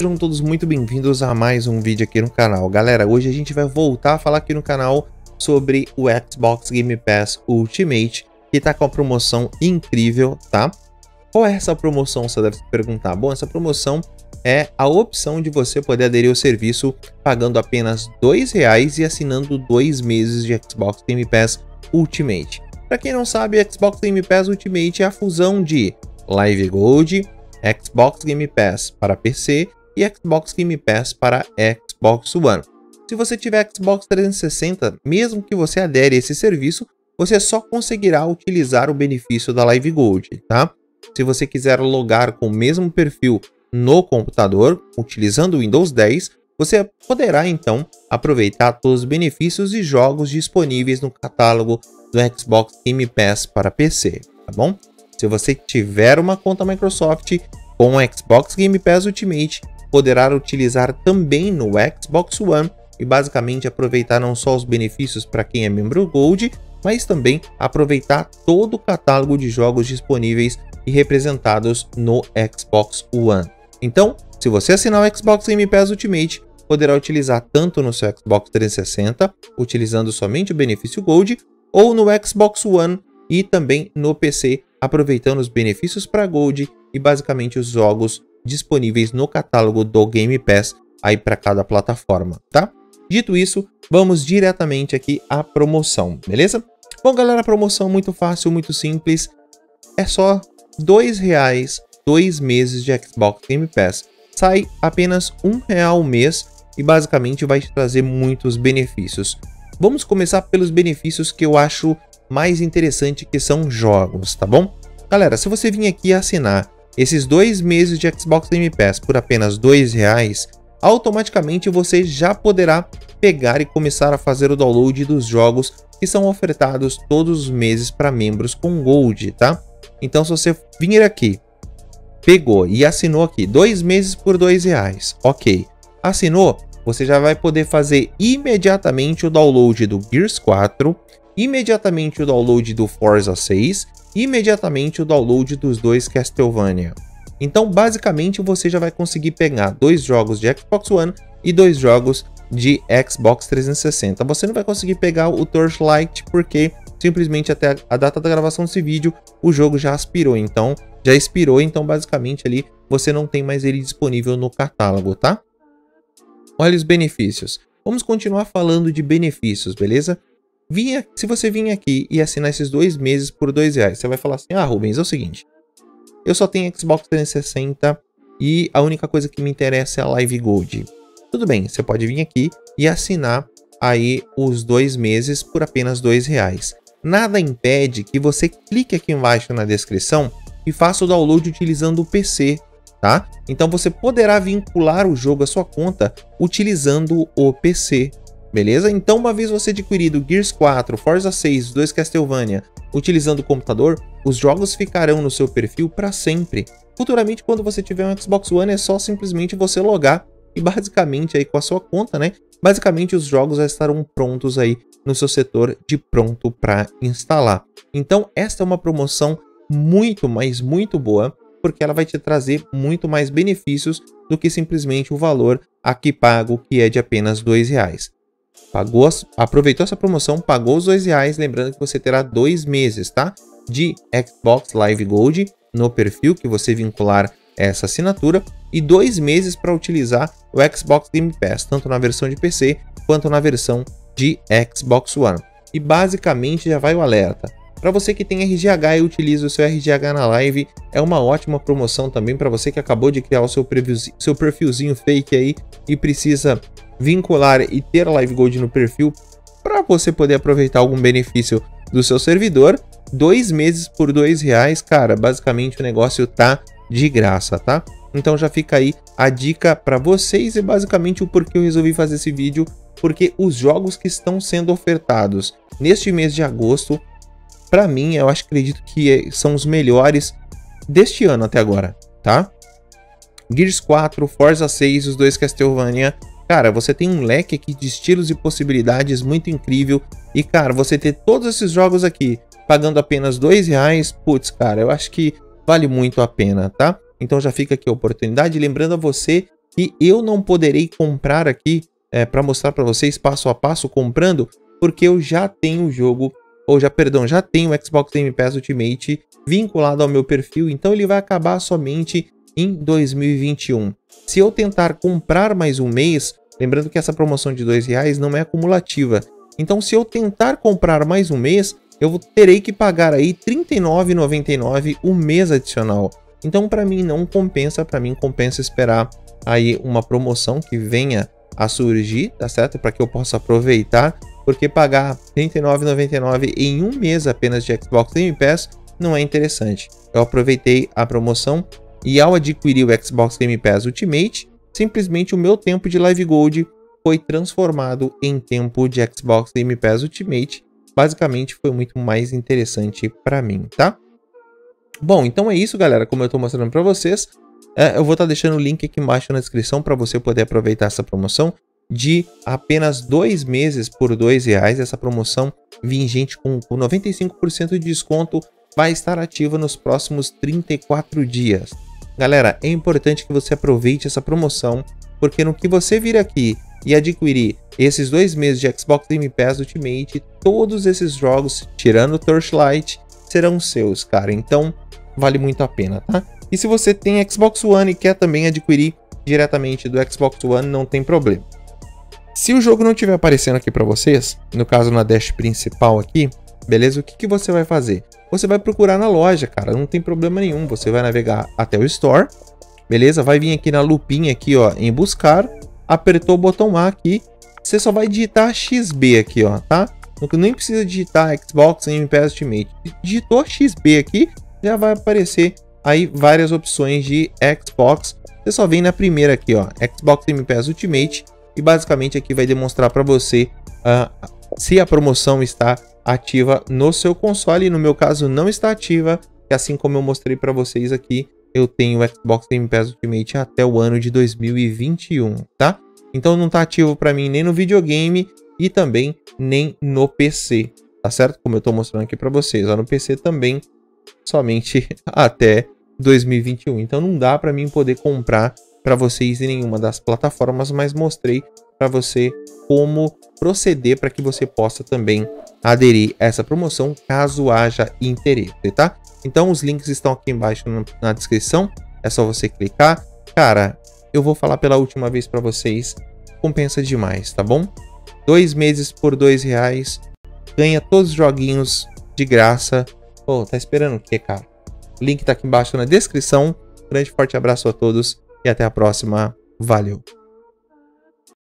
sejam todos muito bem-vindos a mais um vídeo aqui no canal. Galera, hoje a gente vai voltar a falar aqui no canal sobre o Xbox Game Pass Ultimate, que tá com a promoção incrível, tá? Qual é essa promoção, você deve se perguntar? Bom, essa promoção é a opção de você poder aderir ao serviço pagando apenas R$2 e assinando 2 meses de Xbox Game Pass Ultimate. Para quem não sabe, Xbox Game Pass Ultimate é a fusão de Live Gold, Xbox Game Pass para PC e Xbox Game Pass para Xbox One. Se você tiver Xbox 360, mesmo que você adere a esse serviço, você só conseguirá utilizar o benefício da Live Gold, tá? Se você quiser logar com o mesmo perfil no computador, utilizando o Windows 10, você poderá então aproveitar todos os benefícios e jogos disponíveis no catálogo do Xbox Game Pass para PC, tá bom? Se você tiver uma conta Microsoft com o Xbox Game Pass Ultimate, poderá utilizar também no Xbox One e basicamente aproveitar não só os benefícios para quem é membro Gold, mas também aproveitar todo o catálogo de jogos disponíveis e representados no Xbox One. Então, se você assinar o Xbox Game Pass Ultimate, poderá utilizar tanto no seu Xbox 360, utilizando somente o benefício Gold, ou no Xbox One e também no PC, aproveitando os benefícios para Gold e basicamente os jogos disponíveis no catálogo do Game Pass aí para cada plataforma, tá? Dito isso, vamos diretamente aqui à promoção, beleza? Bom, galera, a promoção muito fácil, muito simples. É só R$2, 2 meses de Xbox Game Pass. Sai apenas R$1 o mês e basicamente vai te trazer muitos benefícios. Vamos começar pelos benefícios que eu acho mais interessante, que são jogos, tá bom? Galera, se você vir aqui assinar esses 2 meses de Xbox Game Pass por apenas R$2, automaticamente você já poderá pegar e começar a fazer o download dos jogos que são ofertados todos os meses para membros com Gold, tá? Então, se você vir aqui, pegou e assinou aqui 2 meses por R$2, ok, assinou, você já vai poder fazer imediatamente o download do Gears 4, imediatamente o download do Forza 6, imediatamente o download dos 2 Castlevania. Então, basicamente, você já vai conseguir pegar 2 jogos de Xbox One e 2 jogos de Xbox 360. Você não vai conseguir pegar o Torchlight porque simplesmente até a data da gravação desse vídeo o jogo já expirou, então basicamente ali você não tem mais ele disponível no catálogo, tá? Olha os benefícios. Vamos continuar falando de benefícios, beleza? Se você vir aqui e assinar esses 2 meses por R$2, você vai falar assim: ah, Rubens, é o seguinte, eu só tenho Xbox 360 e a única coisa que me interessa é a Live Gold. Tudo bem, você pode vir aqui e assinar aí os 2 meses por apenas R$2. Nada impede que você clique aqui embaixo na descrição e faça o download utilizando o PC, tá? Então você poderá vincular o jogo à sua conta utilizando o PC. Beleza? Então, uma vez você adquirido Gears 4, Forza 6, 2 Castlevania, utilizando o computador, os jogos ficarão no seu perfil para sempre. Futuramente, quando você tiver um Xbox One, é só simplesmente você logar e basicamente aí com a sua conta, né? Basicamente os jogos já estarão prontos aí no seu setor de pronto para instalar. Então, esta é uma promoção muito, mas muito boa, porque ela vai te trazer muito mais benefícios do que simplesmente o valor aqui pago, que é de apenas R$2. Aproveitou essa promoção, pagou os R$2, lembrando que você terá 2 meses, tá? De Xbox Live Gold no perfil que você vincular essa assinatura e 2 meses para utilizar o Xbox Game Pass, tanto na versão de PC quanto na versão de Xbox One. E basicamente já vai o alerta. Para você que tem RGH e utiliza o seu RGH na live, é uma ótima promoção também para você que acabou de criar o seu perfilzinho fake aí e precisa vincular e ter a Live Gold no perfil para você poder aproveitar algum benefício do seu servidor. 2 meses por R$2, cara, basicamente o negócio tá de graça, tá? Então já fica aí a dica para vocês e basicamente o porquê eu resolvi fazer esse vídeo, porque os jogos que estão sendo ofertados neste mês de agosto, para mim, eu acredito que são os melhores deste ano até agora, tá? Gears 4, Forza 6, os 2 Castlevania. Cara, você tem um leque aqui de estilos e possibilidades muito incrível. E, cara, você ter todos esses jogos aqui pagando apenas R$2, putz, cara, eu acho que vale muito a pena, tá? Então já fica aqui a oportunidade. Lembrando a você que eu não poderei comprar aqui para mostrar para vocês passo a passo comprando, porque eu já tenho o jogo, ou já tenho o Xbox Game Pass Ultimate vinculado ao meu perfil, então ele vai acabar somente em 2021. Se eu tentar comprar mais um mês, lembrando que essa promoção de R$2 não é acumulativa, então se eu tentar comprar mais um mês, eu terei que pagar aí R$ 39,99 o mês adicional. Então para mim não compensa, para mim compensa esperar aí uma promoção que venha a surgir, tá certo? Para que eu possa aproveitar, porque pagar R$ 39,99 em um mês apenas de Xbox Game Pass não é interessante. Eu aproveitei a promoção e ao adquirir o Xbox Game Pass Ultimate, simplesmente o meu tempo de Live Gold foi transformado em tempo de Xbox Game Pass Ultimate. Basicamente foi muito mais interessante para mim, tá? Bom, então é isso, galera. Como eu estou mostrando para vocês, eu vou estar deixando o link aqui embaixo na descrição para você poder aproveitar essa promoção de apenas 2 meses por R$2. Essa promoção vigente com 95% de desconto vai estar ativa nos próximos 34 dias. Galera, é importante que você aproveite essa promoção, porque no que você vir aqui e adquirir esses 2 meses de Xbox Game Pass Ultimate, todos esses jogos, tirando o Torchlight, serão seus, cara. Então, vale muito a pena, tá? E se você tem Xbox One e quer também adquirir diretamente do Xbox One, não tem problema. Se o jogo não estiver aparecendo aqui para vocês, no caso na dash principal aqui, beleza? O que você vai fazer? Você vai procurar na loja, cara, não tem problema nenhum. Você vai navegar até o Store, beleza? Vai vir aqui na lupinha aqui, ó, em buscar, apertou o botão A aqui, você só vai digitar XB aqui, ó, tá? Nem precisa digitar Xbox Game Pass Ultimate. Digitou XB aqui, já vai aparecer aí várias opções de Xbox. Você só vem na primeira aqui, ó, Xbox Game Pass Ultimate, e basicamente aqui vai demonstrar para você se a promoção está ativa no seu console. No meu caso não está ativa, que assim como eu mostrei para vocês aqui, eu tenho o Xbox Game Pass Ultimate até o ano de 2021, tá? Então não está ativo para mim nem no videogame e também nem no PC, tá certo? Como eu estou mostrando aqui para vocês, ó, no PC também somente até 2021. Então não dá para mim poder comprar para vocês em nenhuma das plataformas, mas mostrei para você como proceder para que você possa também aderir a essa promoção caso haja interesse, tá? Então os links estão aqui embaixo na descrição, é só você clicar. Cara, eu vou falar pela última vez para vocês, compensa demais, tá bom? 2 meses por R$2, ganha todos os joguinhos de graça. Pô, tá esperando o quê, cara? O link tá aqui embaixo na descrição. Grande forte abraço a todos e até a próxima. Valeu!